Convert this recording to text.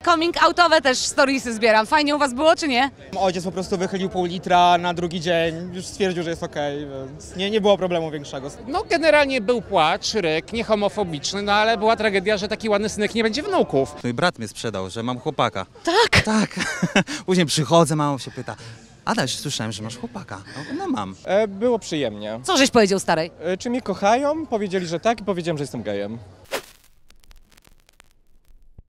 coming outowe też storiesy zbieram. Fajnie u was było, czy nie? Ojciec po prostu wychylił pół litra na drugi dzień, już stwierdził, że jest okej, więc nie było problemu większego. No generalnie był płacz, ryk, nie homofobiczny, no ale była tragedia, że taki ładny synek nie będzie wnuków. Mój brat mnie sprzedał, że mam chłopaka. Tak? Tak. Później przychodzę, mama się pyta, Adaś, słyszałem, że masz chłopaka. No mam. Było przyjemnie. Co żeś powiedział starej? Czy mnie kochają? Powiedzieli, że tak i powiedziałem, że jestem gejem.